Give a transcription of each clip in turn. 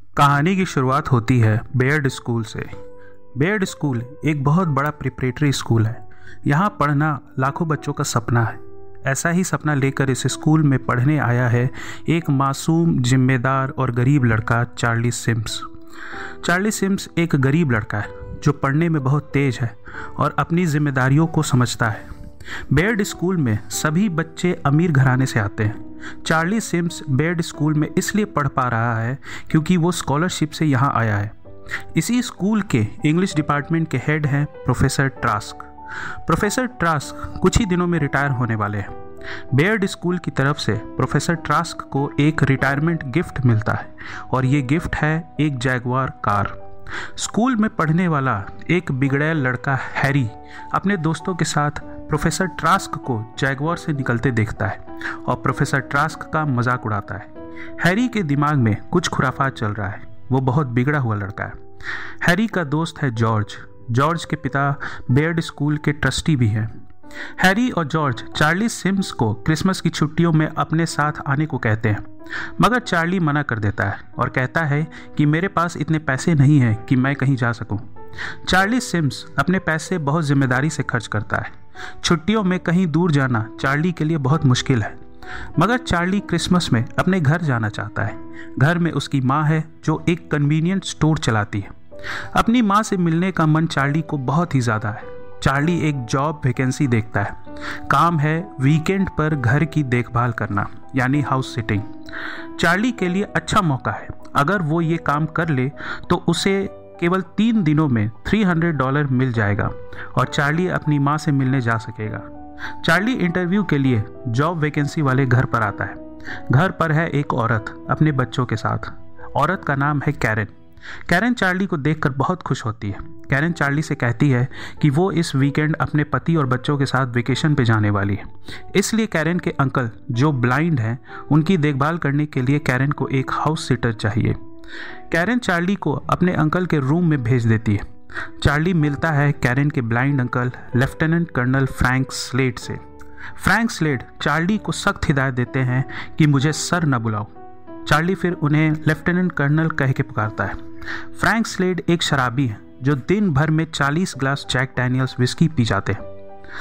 कहानी की शुरुआत होती है बेयर्ड स्कूल से। बेयर्ड स्कूल एक बहुत बड़ा प्रिपरेटरी स्कूल है। यहाँ पढ़ना लाखों बच्चों का सपना है। ऐसा ही सपना लेकर इस स्कूल में पढ़ने आया है एक मासूम, जिम्मेदार और गरीब लड़का चार्ली सिम्स। चार्ली सिम्स एक गरीब लड़का है जो पढ़ने में बहुत तेज है और अपनी जिम्मेदारियों को समझता है। बेयर्ड स्कूल में सभी बच्चे अमीर घराने से आते हैं। चार्ली सिम्स बेयर्ड स्कूल में इसलिए पढ़ पा रहा है क्योंकि वो स्कॉलरशिप से यहाँ आया है। इसी स्कूल के इंग्लिश डिपार्टमेंट के हेड हैं प्रोफेसर ट्रास्क। प्रोफेसर ट्रास्क कुछ ही दिनों में रिटायर होने वाले हैं। बेयर्ड स्कूल की तरफ से प्रोफेसर ट्रास्क को एक रिटायरमेंट गिफ्ट मिलता है और ये गिफ्ट है एक जैगवार कार। स्कूल में पढ़ने वाला एक बिगड़ैल लड़का हैरी अपने दोस्तों के साथ प्रोफेसर ट्रास्क को जैगवार से निकलते देखता है और प्रोफेसर ट्रास्क का मजाक उड़ाता है। हैरी के दिमाग में कुछ खुराफात चल रहा है। वो बहुत बिगड़ा हुआ लड़का है। हैरी का दोस्त है जॉर्ज। जॉर्ज के पिता बेयर्ड स्कूल के ट्रस्टी भी हैं। हैरी और जॉर्ज चार्ली सिम्स को क्रिसमस की छुट्टियों में अपने साथ आने को कहते हैं, मगर चार्ली मना कर देता है और कहता है कि मेरे पास इतने पैसे नहीं हैं कि मैं कहीं जा सकूं। चार्ली सिम्स अपने पैसे बहुत जिम्मेदारी से खर्च करता है। छुट्टियों में कहीं दूर जाना चार्ली के लिए बहुत मुश्किल है, मगर चार्ली क्रिसमस में अपने घर जाना चाहता है। घर में उसकी माँ है जो एक कन्वीनियंट स्टोर चलाती है। अपनी माँ से मिलने का मन चार्ली को बहुत ही ज़्यादा है। चार्ली एक जॉब वैकेंसी देखता है। काम है वीकेंड पर घर की देखभाल करना, यानी हाउस सिटिंग। चार्ली के लिए अच्छा मौका है। अगर वो ये काम कर ले तो उसे केवल 3 दिनों में $300 मिल जाएगा और चार्ली अपनी माँ से मिलने जा सकेगा। चार्ली इंटरव्यू के लिए जॉब वैकेंसी वाले घर पर आता है। घर पर है एक औरत अपने बच्चों के साथ। औरत का नाम है कैरन। कैरन चार्ली को देखकर बहुत खुश होती है। कैरन चार्ली से कहती है कि वो इस वीकेंड अपने पति और बच्चों के साथ वेकेशन पे जाने वाली है। इसलिए कैरन के अंकल जो ब्लाइंड हैं उनकी देखभाल करने के लिए कैरन को एक हाउस सिटर चाहिए। कैरन चार्ली को अपने अंकल के रूम में भेज देती है। चार्ली मिलता है कैरन के blind uncle lieutenant colonel Frank Slade से। फ्रैंक स्लेड चार्ली को सख्त हिदायत देते हैं कि मुझे सर न बुलाओ। चार्ली फिर उन्हें लेफ्टिनेंट कर्नल कह के पुकारता है। फ्रैंक स्लेड एक शराबी है जो दिन भर में 40 ग्लास जैक डैनियल्स विस्की पी जाते हैं।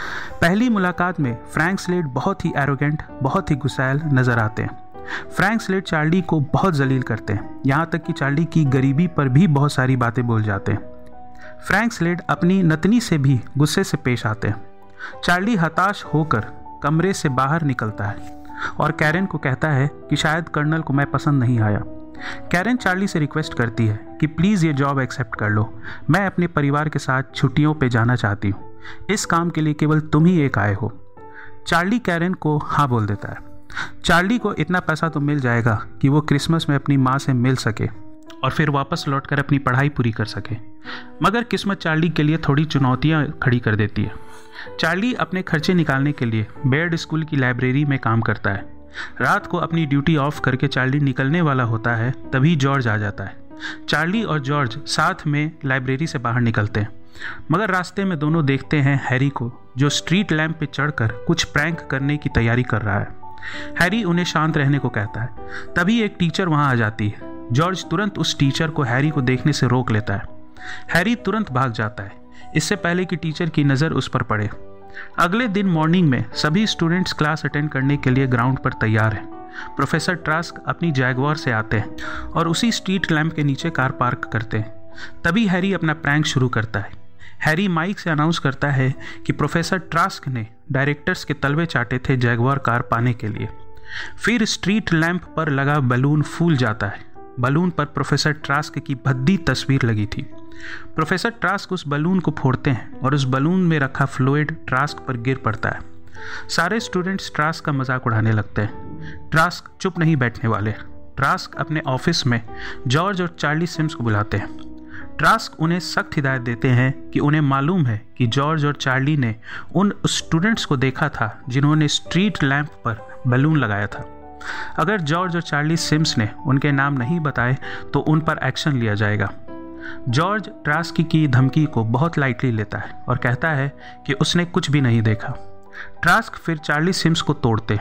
पहली मुलाकात में फ्रैंक स्लेड बहुत ही एरोगेंट, बहुत ही गुस्सैल नजर आते हैं। फ्रैंक स्लेड चार्ली को बहुत जलील करते हैं, यहाँ तक कि चार्ली की गरीबी पर भी बहुत सारी बातें बोल जाते हैं। फ्रैंक स्लेड अपनी नतनी से भी गुस्से से पेश आते हैं। चार्ली हताश होकर कमरे से बाहर निकलता है और कैरन को कहता है कि शायद कर्नल को मैं पसंद नहीं आया। कैरन चार्ली से रिक्वेस्ट करती है कि प्लीज़ ये जॉब एक्सेप्ट कर लो। मैं अपने परिवार के साथ छुट्टियों पे जाना चाहती हूँ। इस काम के लिए केवल तुम ही एक आए हो। चार्ली कैरन को हाँ बोल देता है। चार्ली को इतना पैसा तो मिल जाएगा कि वो क्रिसमस में अपनी माँ से मिल सके और फिर वापस लौटकर अपनी पढ़ाई पूरी कर सके। मगर किस्मत चार्ली के लिए थोड़ी चुनौतियाँ खड़ी कर देती है। चार्ली अपने खर्चे निकालने के लिए बेयर्ड स्कूल की लाइब्रेरी में काम करता है। रात को अपनी ड्यूटी ऑफ करके चार्ली निकलने वाला होता है, तभी जॉर्ज आ जाता है। चार्ली और जॉर्ज साथ में लाइब्रेरी से बाहर निकलते हैं, मगर रास्ते में दोनों देखते हैं हैरी को, जो स्ट्रीट लैंप पे चढ़कर कुछ प्रैंक करने की तैयारी कर रहा है। हैरी उन्हें शांत रहने को कहता है। तभी एक टीचर वहाँ आ जाती है। जॉर्ज तुरंत उस टीचर को हैरी को देखने से रोक लेता है। हैरी तुरंत भाग जाता है, इससे पहले कि टीचर की नज़र उस पर पड़े। अगले दिन मॉर्निंग में सभी स्टूडेंट्स क्लास अटेंड करने के लिए ग्राउंड पर तैयार हैं। प्रोफेसर ट्रास्क अपनी जैगवार से आते हैं और उसी स्ट्रीट लैंप के नीचे कार पार्क करते हैं। तभी हैरी अपना प्रैंक शुरू करता है। हैरी माइक से अनाउंस करता है कि प्रोफेसर ट्रास्क ने डायरेक्टर्स के तलवे चाटे थे जैगवार कार पाने के लिए। फिर स्ट्रीट लैंप पर लगा बलून फूल जाता है। बलून पर प्रोफेसर ट्रास्क की भद्दी तस्वीर लगी थी। प्रोफेसर ट्रास्क उस बलून को फोड़ते हैं और उस बलून में रखा फ्लूइड ट्रास्क पर गिर पड़ता है। सारे स्टूडेंट्स ट्रास्क का मजाक उड़ाने लगते हैं। ट्रास्क चुप नहीं बैठने वाले। ट्रास्क अपने ऑफिस में जॉर्ज और चार्ली सिम्स को बुलाते हैं। ट्रास्क उन्हें सख्त हिदायत देते हैं कि उन्हें मालूम है कि जॉर्ज और चार्ली ने उन स्टूडेंट्स को देखा था जिन्होंने स्ट्रीट लैंप पर बलून लगाया था। अगर जॉर्ज और चार्ली सिम्स ने उनके नाम नहीं बताए तो उन पर एक्शन लिया जाएगा। जॉर्ज ट्रास्क की धमकी को बहुत लाइटली लेता है और कहता है कि उसने कुछ भी नहीं देखा। ट्रास्क फिर चार्ली सिम्स को तोड़ते हैं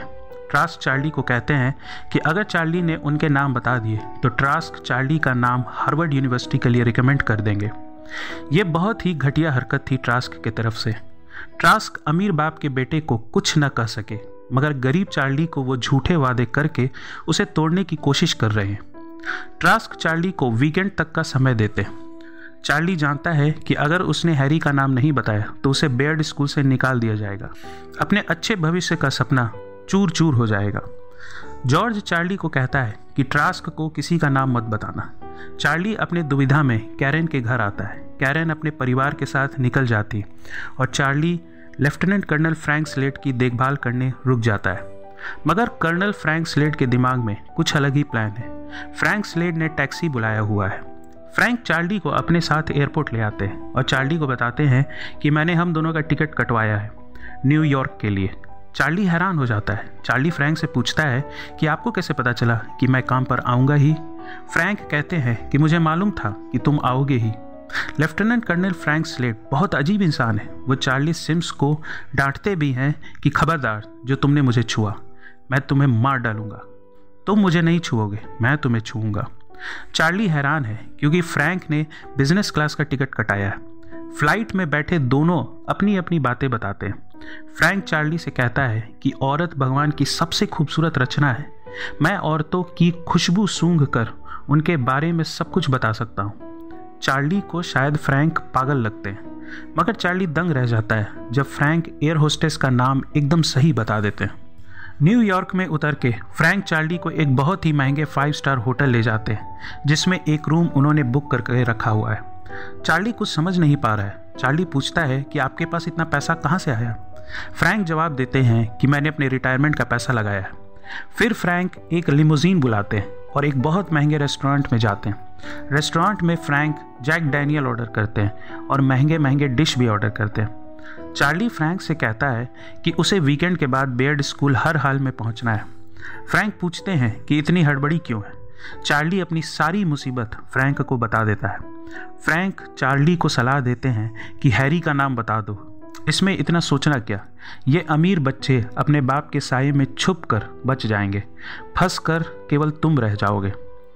ट्रास्क चार्ली को कहते हैं कि अगर चार्ली ने उनके नाम बता दिए तो ट्रास्क चार्ली का नाम हार्वर्ड यूनिवर्सिटी के लिए रिकमेंड कर देंगे। ये बहुत ही घटिया हरकत थी ट्रास्क की तरफ से। ट्रास्क अमीर बाप के बेटे को कुछ न कह सके, मगर गरीब चार्ली को वो झूठे वादे करके उसे तोड़ने की कोशिश कर रहे हैं। ट्रास्क चार्ली को वीकेंड तक का समय देते हैं। चार्ली जानता है कि अगर उसने हैरी का नाम नहीं बताया तो उसे बेयर्ड स्कूल से निकाल दिया जाएगा। अपने अच्छे भविष्य का सपना चूर चूर हो जाएगा। जॉर्ज चार्ली को कहता है कि ट्रास्क को किसी का नाम मत बताना। चार्ली अपने दुविधा में कैरेन के घर आता है। कैरेन अपने परिवार के साथ निकल जाती और Charlie lieutenant colonel Frank Slade की देखभाल करने रुक जाता है। मगर कर्नल फ्रैंक स्लेड के दिमाग में कुछ अलग ही प्लान है। फ्रैंक स्लेड ने टैक्सी बुलाया हुआ है। फ्रैंक चार्ली को अपने साथ एयरपोर्ट ले आते हैं और चार्ली को बताते हैं कि मैंने हम दोनों का टिकट कटवाया है न्यूयॉर्क के लिए। चार्ली हैरान हो जाता है। चार्ली फ्रैंक से पूछता है कि आपको कैसे पता चला कि मैं काम पर आऊँगा ही। फ्रैंक कहते हैं कि मुझे मालूम था कि तुम आओगे ही। लेफ्टिनेंट कर्नल फ्रैंक स्लेड बहुत अजीब इंसान है। वो चार्ली सिम्स को डांटते भी हैं कि खबरदार, जो तुमने मुझे छुआ मैं तुम्हें मार डालूंगा। तुम मुझे नहीं छुओगे, मैं तुम्हें छूऊंगा। चार्ली हैरान है क्योंकि फ्रैंक ने बिजनेस क्लास का टिकट कटाया है। फ्लाइट में बैठे दोनों अपनी अपनी बातें बताते हैं। फ्रैंक चार्ली से कहता है कि औरत भगवान की सबसे खूबसूरत रचना है। मैं औरतों की खुशबू सूंघ कर उनके बारे में सब कुछ बता सकता हूँ। चार्ली को शायद फ्रैंक पागल लगते हैं, मगर चार्ली दंग रह जाता है जब फ्रैंक एयर होस्टेस का नाम एकदम सही बता देते हैं। न्यूयॉर्क में उतर के फ्रैंक चार्ली को एक बहुत ही महंगे 5 स्टार होटल ले जाते हैं जिसमें एक रूम उन्होंने बुक करके रखा हुआ है। चार्ली कुछ समझ नहीं पा रहा है। चार्ली पूछता है कि आपके पास इतना पैसा कहाँ से आया। फ्रैंक जवाब देते हैं कि मैंने अपने रिटायरमेंट का पैसा लगाया है। फिर फ्रैंक एक लिमोजीन बुलाते हैं और एक बहुत महंगे रेस्टोरेंट में जाते हैं। रेस्टोरेंट में फ्रैंक जैक डैनियल ऑर्डर करते हैं और महंगे महंगे डिश भी ऑर्डर करते हैं। चार्ली फ्रैंक से कहता है कि उसे वीकेंड के बाद बेयर्ड स्कूल हर हाल में पहुंचना है। फ्रैंक पूछते हैं कि इतनी हड़बड़ी क्यों है। चार्ली अपनी सारी मुसीबत फ्रैंक को बता देता है। फ्रैंक चार्ली को सलाह देते हैं कि हैरी का नाम बता दो। इसमें इतना सोचना क्या, ये अमीर बच्चे अपने बाप के साये में छुप कर बच जाएंगे, फंस कर केवल तुम रह जाओगे।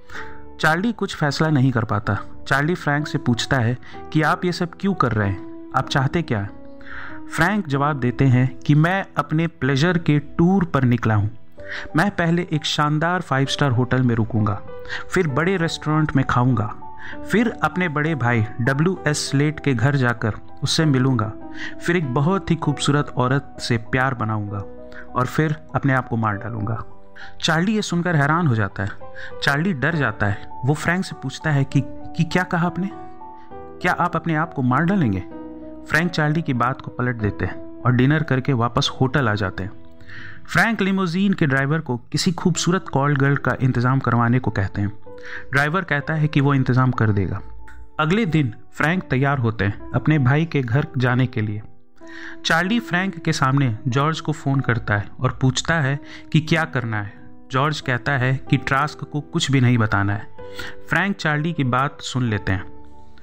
चार्ली कुछ फैसला नहीं कर पाता। चार्ली फ्रैंक से पूछता है कि आप ये सब क्यों कर रहे हैं, आप चाहते क्या हैं। फ्रैंक जवाब देते हैं कि मैं अपने प्लेजर के टूर पर निकला हूँ। मैं पहले एक शानदार 5 स्टार होटल में रुकूंगा, फिर बड़े रेस्टोरेंट में खाऊंगा, फिर अपने बड़े भाई WS स्लेड के घर जाकर उससे मिलूंगा, फिर एक बहुत ही खूबसूरत औरत से प्यार बनाऊंगा और फिर अपने आप को मार डालूंगा। चार्ली ये सुनकर हैरान हो जाता है। चार्ली डर जाता है। वो फ्रैंक से पूछता है कि क्या कहा आपने, क्या आप अपने आप को मार डालेंगे। फ्रैंक चार्ली की बात को पलट देते हैं और डिनर करके वापस होटल आ जाते हैं। फ्रैंक लिमोजीन के ड्राइवर को किसी खूबसूरत कॉल गर्ल का इंतज़ाम करवाने को कहते हैं। ड्राइवर कहता है कि वो इंतज़ाम कर देगा। अगले दिन फ्रैंक तैयार होते हैं अपने भाई के घर जाने के लिए। चार्ली फ्रैंक के सामने जॉर्ज को फ़ोन करता है और पूछता है कि क्या करना है। जॉर्ज कहता है कि ट्रास्क को कुछ भी नहीं बताना है। फ्रैंक चार्ली की बात सुन लेते हैं।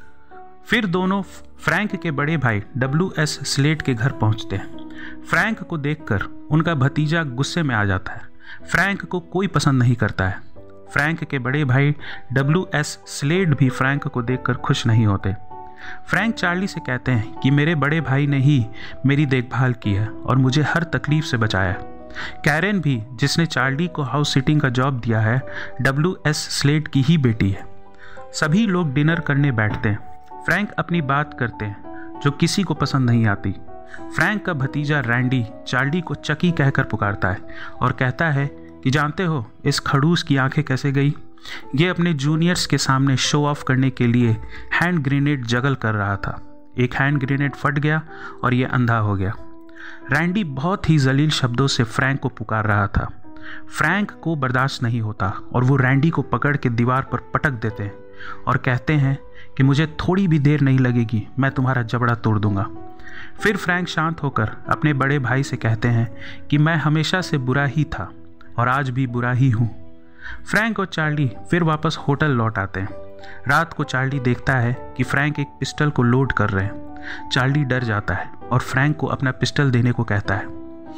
फिर दोनों फ्रैंक के बड़े भाई WS स्लेड के घर पहुंचते हैं। फ्रैंक को देखकर उनका भतीजा गुस्से में आ जाता है। फ्रैंक को कोई पसंद नहीं करता है। फ्रैंक के बड़े भाई WS स्लेड भी फ्रैंक को देखकर खुश नहीं होते। फ्रैंक चार्ली से कहते हैं कि मेरे बड़े भाई ने ही मेरी देखभाल की है और मुझे हर तकलीफ से बचाया है। कैरेन भी, जिसने चार्ली को हाउस सिटिंग का जॉब दिया है, WS स्लेड की ही बेटी है। सभी लोग डिनर करने बैठते हैं। फ्रैंक अपनी बात करते हैं जो किसी को पसंद नहीं आती। फ्रैंक का भतीजा रैंडी चार्ली को चकी कहकर पुकारता है और कहता है कि जानते हो इस खड़ूस की आंखें कैसे गई। ये अपने जूनियर्स के सामने शो ऑफ करने के लिए हैंड ग्रेनेड जगल कर रहा था। एक हैंड ग्रेनेड फट गया और ये अंधा हो गया। रैंडी बहुत ही जलील शब्दों से फ्रैंक को पुकार रहा था। फ्रैंक को बर्दाश्त नहीं होता और वो रैंडी को पकड़ के दीवार पर पटक देते हैं और कहते हैं कि मुझे थोड़ी भी देर नहीं लगेगी, मैं तुम्हारा जबड़ा तोड़ दूंगा। फिर फ्रैंक शांत होकर अपने बड़े भाई से कहते हैं कि मैं हमेशा से बुरा ही था और आज भी बुरा ही हूँ। फ्रैंक और चार्ली फिर वापस होटल लौट आते हैं। रात को चार्ली देखता है कि फ्रैंक एक पिस्टल को लोड कर रहे हैं। चार्ली डर जाता है और फ्रैंक को अपना पिस्टल देने को कहता है।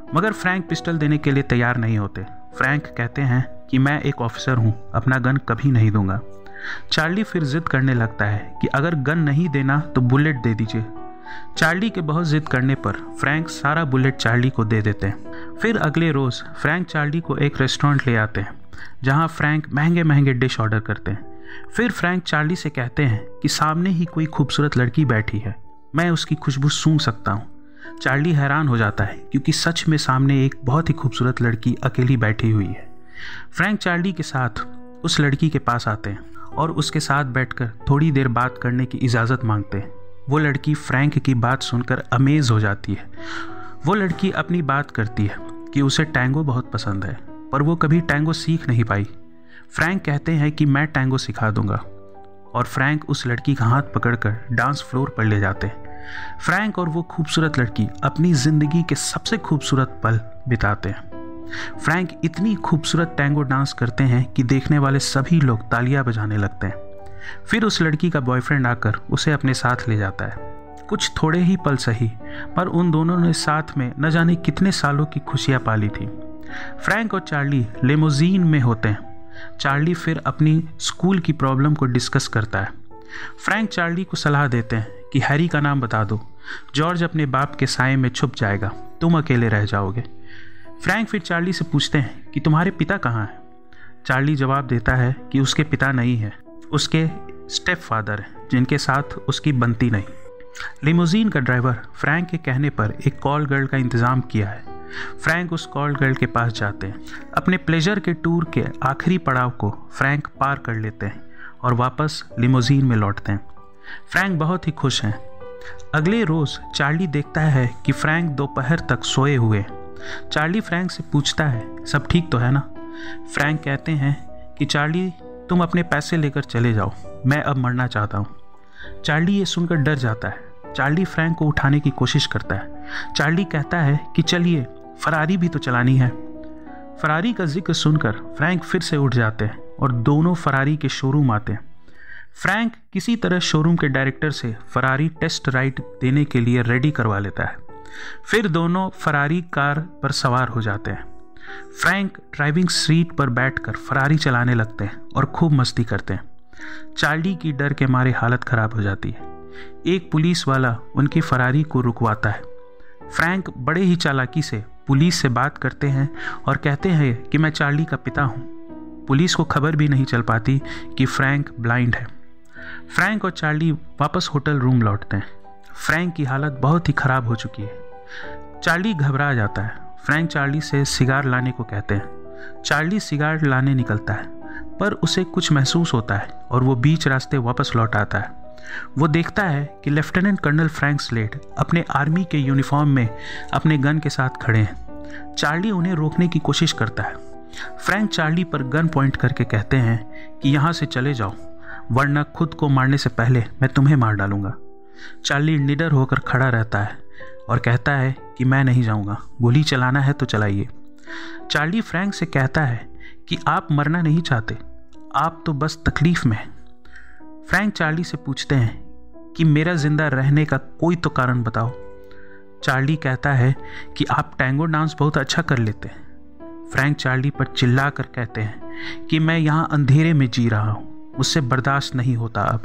मगर फ्रैंक पिस्टल देने के लिए तैयार नहीं होते। फ्रैंक कहते हैं कि मैं एक ऑफिसर हूँ, अपना गन कभी नहीं दूंगा। चार्ली फिर जिद करने लगता है कि अगर गन नहीं देना तो बुलेट दे दीजिए। चार्ली के बहुत जिद करने पर फ्रैंक सारा बुलेट चार्ली को दे देते हैं। फिर अगले रोज़ फ्रैंक चार्ली को एक रेस्टोरेंट ले आते हैं जहां फ्रैंक महंगे महंगे डिश ऑर्डर करते हैं। फिर फ्रैंक चार्ली से कहते हैं कि सामने ही कोई खूबसूरत लड़की बैठी है, मैं उसकी खुशबू सूंघ सकता हूँ। चार्ली हैरान हो जाता है क्योंकि सच में सामने एक बहुत ही खूबसूरत लड़की अकेली बैठी हुई है। फ्रैंक चार्ली के साथ उस लड़की के पास आते हैं और उसके साथ बैठकर थोड़ी देर बात करने की इजाज़त मांगते हैं। वो लड़की फ्रैंक की बात सुनकर अमेज हो जाती है। वो लड़की अपनी बात करती है कि उसे टैंगो बहुत पसंद है, पर वो कभी टैंगो सीख नहीं पाई। फ्रैंक कहते हैं कि मैं टैंगो सिखा दूंगा और फ्रैंक उस लड़की का हाथ पकड़कर डांस फ्लोर पर ले जाते हैं। फ्रैंक और वो खूबसूरत लड़की अपनी ज़िंदगी के सबसे खूबसूरत पल बिताते हैं। फ्रैंक इतनी खूबसूरत टैंगो डांस करते हैं कि देखने वाले सभी लोग तालियां बजाने लगते हैं। फिर उस लड़की का बॉयफ्रेंड आकर उसे अपने साथ ले जाता है। कुछ थोड़े ही पल सही, पर उन दोनों ने साथ में न जाने कितने सालों की खुशियां पाली थी। फ्रैंक और चार्ली लिमोजीन में होते हैं। चार्ली फिर अपनी स्कूल की प्रॉब्लम को डिस्कस करता है। फ्रैंक चार्ली को सलाह देते हैं कि हैरी का नाम बता दो, जॉर्ज अपने बाप के साए में छुप जाएगा, तुम अकेले रह जाओगे। फ्रैंक फिर चार्ली से पूछते हैं कि तुम्हारे पिता कहाँ हैं। चार्ली जवाब देता है कि उसके पिता नहीं है, उसके स्टेप फादर हैं जिनके साथ उसकी बनती नहीं। लिमोजीन का ड्राइवर फ्रैंक के कहने पर एक कॉल गर्ल का इंतज़ाम किया है। फ्रैंक उस कॉल गर्ल के पास जाते हैं। अपने प्लेजर के टूर के आखिरी पड़ाव को फ्रैंक पार कर लेते हैं और वापस लिमोजीन में लौटते हैं। फ्रैंक बहुत ही खुश हैं। अगले रोज़ चार्ली देखता है कि फ्रैंक दोपहर तक सोए हुए। चार्ली फ्रैंक से पूछता है सब ठीक तो है ना। फ्रैंक कहते हैं कि चार्ली तुम अपने पैसे लेकर चले जाओ, मैं अब मरना चाहता हूँ। चार्ली ये सुनकर डर जाता है। चार्ली फ्रैंक को उठाने की कोशिश करता है। चार्ली कहता है कि चलिए, फरारी भी तो चलानी है। फरारी का जिक्र सुनकर फ्रैंक फिर से उठ जाते हैं और दोनों फरारी के शोरूम आते हैं। फ्रैंक किसी तरह शोरूम के डायरेक्टर से फरारी टेस्ट राइड देने के लिए रेडी करवा लेता है। फिर दोनों फरारी कार पर सवार हो जाते हैं। फ्रैंक ड्राइविंग सीट पर बैठकर फरारी चलाने लगते हैं और खूब मस्ती करते हैं। चार्ली की डर के मारे हालत खराब हो जाती है। एक पुलिस वाला उनकी फरारी को रुकवाता है। फ्रैंक बड़े ही चालाकी से पुलिस से बात करते हैं और कहते हैं कि मैं चार्ली का पिता हूँ। पुलिस को खबर भी नहीं चल पाती कि फ्रैंक ब्लाइंड है। फ्रैंक और चार्ली वापस होटल रूम लौटते हैं। फ्रैंक की हालत बहुत ही खराब हो चुकी है। चार्ली घबरा जाता है। फ्रैंक चार्ली से सिगार लाने को कहते हैं। चार्ली सिगार लाने निकलता है, पर उसे कुछ महसूस होता है और वो बीच रास्ते वापस लौट आता है। वो देखता है कि लेफ्टिनेंट कर्नल फ्रैंक स्लेड अपने आर्मी के यूनिफॉर्म में अपने गन के साथ खड़े हैं। चार्ली उन्हें रोकने की कोशिश करता है। फ्रैंक चार्ली पर गन पॉइंट करके कहते हैं कि यहाँ से चले जाओ, वरना खुद को मारने से पहले मैं तुम्हें मार डालूंगा। चार्ली निडर होकर खड़ा रहता है और कहता है कि मैं नहीं जाऊंगा, गोली चलाना है तो चलाइए। चार्ली फ्रैंक से कहता है कि आप मरना नहीं चाहते, आप तो बस तकलीफ में हैं। फ्रैंक चार्ली से पूछते हैं कि मेरा जिंदा रहने का कोई तो कारण बताओ। चार्ली कहता है कि आप टैंगो डांस बहुत अच्छा कर लेते हैं। फ्रैंक चार्ली पर चिल्ला कर कहते हैं कि मैं यहाँ अंधेरे में जी रहा हूँ, मुझसे बर्दाश्त नहीं होता अब।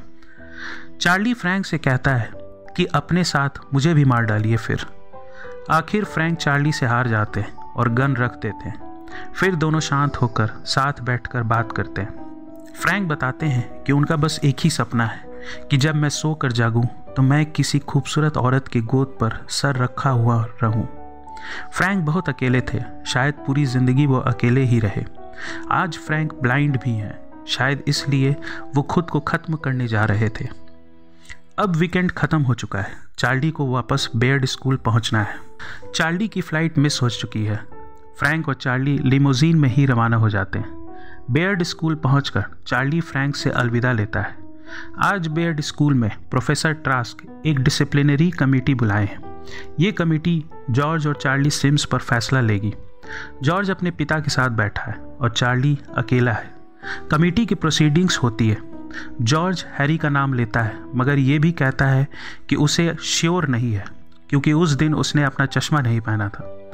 चार्ली फ्रैंक से कहता है कि अपने साथ मुझे भी मार डालिए। फिर आखिर फ्रैंक चार्ली से हार जाते हैं और गन रख देते हैं। फिर दोनों शांत होकर साथ बैठकर बात करते हैं। फ्रैंक बताते हैं कि उनका बस एक ही सपना है कि जब मैं सो कर जागूं तो मैं किसी खूबसूरत औरत की गोद पर सर रखा हुआ रहूं। फ्रैंक बहुत अकेले थे, शायद पूरी ज़िंदगी वो अकेले ही रहे। आज फ्रैंक ब्लाइंड भी हैं, शायद इसलिए वो खुद को ख़त्म करने जा रहे थे। अब वीकेंड ख़त्म हो चुका है। चार्ली को वापस बेयर्ड स्कूल पहुंचना है। चार्ली की फ़्लाइट मिस हो चुकी है। फ्रैंक और चार्ली लिमोजीन में ही रवाना हो जाते हैं। बेयर्ड स्कूल पहुंचकर चार्ली फ्रैंक से अलविदा लेता है। आज बेयर्ड स्कूल में प्रोफेसर ट्रास्क एक डिसिप्लिनरी कमेटी बुलाए हैं। ये कमेटी जॉर्ज और चार्ली सिम्स पर फैसला लेगी। जॉर्ज अपने पिता के साथ बैठा है और चार्ली अकेला है। कमेटी की प्रोसीडिंग्स होती है। जॉर्ज हैरी का नाम लेता है, मगर ये भी कहता है कि उसे श्योर नहीं है क्योंकि उस दिन उसने अपना चश्मा नहीं पहना था।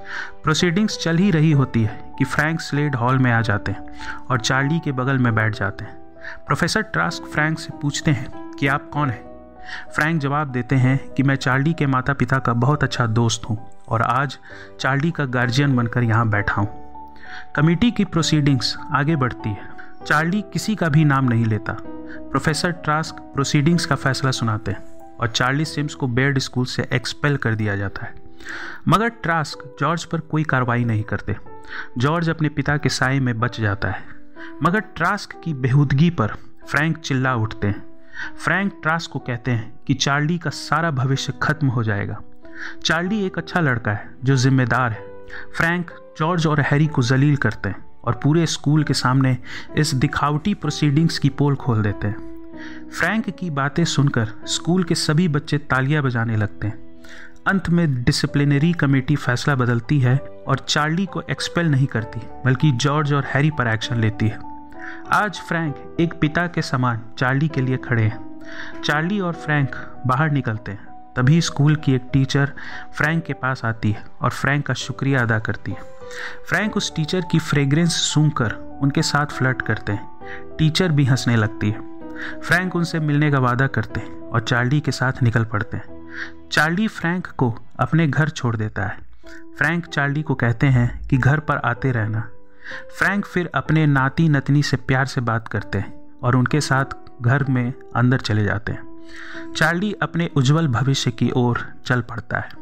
प्रोसीडिंग्स चल ही रही होती है कि फ्रैंक स्लेड हॉल में आ जाते हैं और चार्ली के बगल में बैठ जाते हैं। प्रोफेसर ट्रास्क फ्रैंक से पूछते हैं कि आप कौन हैं। फ्रैंक जवाब देते हैं कि मैं चार्ली के माता पिता का बहुत अच्छा दोस्त हूँ और आज चार्ली का गार्जियन बनकर यहाँ बैठा हूँ। कमेटी की प्रोसीडिंग्स आगे बढ़ती है। चार्ली किसी का भी नाम नहीं लेता। प्रोफेसर ट्रास्क प्रोसीडिंग्स का फैसला सुनाते हैं और चार्ली सिम्स को बेयर्ड स्कूल से एक्सपेल कर दिया जाता है। मगर ट्रास्क जॉर्ज पर कोई कार्रवाई नहीं करते। जॉर्ज अपने पिता के साए में बच जाता है। मगर ट्रास्क की बेहूदगी पर फ्रैंक चिल्ला उठते हैं। फ्रैंक ट्रास्क को कहते हैं कि चार्ली का सारा भविष्य खत्म हो जाएगा। चार्ली एक अच्छा लड़का है जो जिम्मेदार है। फ्रैंक जॉर्ज और हैरी को जलील करते हैं और पूरे स्कूल के सामने इस दिखावटी प्रोसीडिंग्स की पोल खोल देते हैं। फ्रैंक की बातें सुनकर स्कूल के सभी बच्चे तालियां बजाने लगते हैं। अंत में डिसिप्लिनरी कमेटी फैसला बदलती है और चार्ली को एक्सपेल नहीं करती बल्कि जॉर्ज और हैरी पर एक्शन लेती है। आज फ्रैंक एक पिता के समान चार्ली के लिए खड़े हैं। चार्ली और फ्रैंक बाहर निकलते हैं। तभी स्कूल की एक टीचर फ्रैंक के पास आती है और फ्रैंक का शुक्रिया अदा करती है। फ्रैंक उस टीचर की फ्रेग्रेंस सूंघकर उनके साथ फ्लर्ट करते हैं। टीचर भी हंसने लगती है। फ्रैंक उनसे मिलने का वादा करते हैं और चार्ली के साथ निकल पड़ते हैं। चार्ली फ्रैंक को अपने घर छोड़ देता है। फ्रैंक चार्ली को कहते हैं कि घर पर आते रहना। फ्रैंक फिर अपने नाती नतनी से प्यार से बात करते हैं और उनके साथ घर में अंदर चले जाते हैं। चार्ली अपने उज्जवल भविष्य की ओर चल पड़ता है।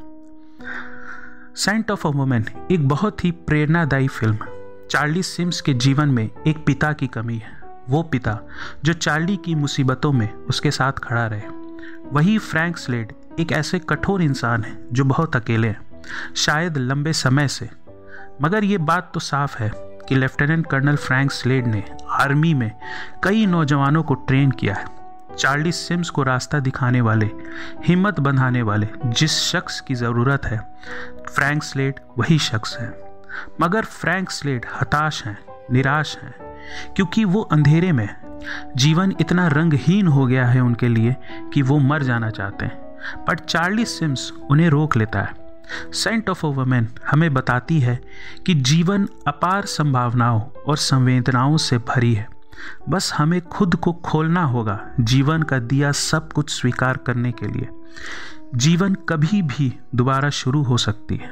सेंट ऑफ अ वुमन एक बहुत ही प्रेरणादायी फिल्म। चार्ली सिम्स के जीवन में एक पिता की कमी है। वो पिता जो चार्ली की मुसीबतों में उसके साथ खड़ा रहे। वही फ्रैंक स्लेड एक ऐसे कठोर इंसान है जो बहुत अकेले हैं, शायद लंबे समय से। मगर ये बात तो साफ है कि लेफ्टिनेंट कर्नल फ्रैंक स्लेड ने आर्मी में कई नौजवानों को ट्रेन किया है। चार्ली सिम्स को रास्ता दिखाने वाले, हिम्मत बंधाने वाले जिस शख्स की ज़रूरत है, फ्रैंक स्लेड वही शख्स है। मगर फ्रैंक स्लेड हताश हैं, निराश हैं, क्योंकि वो अंधेरे में। जीवन इतना रंगहीन हो गया है उनके लिए कि वो मर जाना चाहते हैं। पर चार्ली सिम्स उन्हें रोक लेता है। सेंट ऑफ अ वुमन हमें बताती है कि जीवन अपार संभावनाओं और संवेदनाओं से भरी है। बस हमें खुद को खोलना होगा जीवन का दिया सब कुछ स्वीकार करने के लिए। जीवन कभी भी दोबारा शुरू हो सकती है।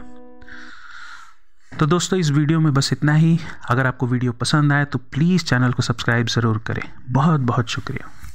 तो दोस्तों, इस वीडियो में बस इतना ही। अगर आपको वीडियो पसंद आए तो प्लीज़ चैनल को सब्सक्राइब ज़रूर करें। बहुत बहुत शुक्रिया।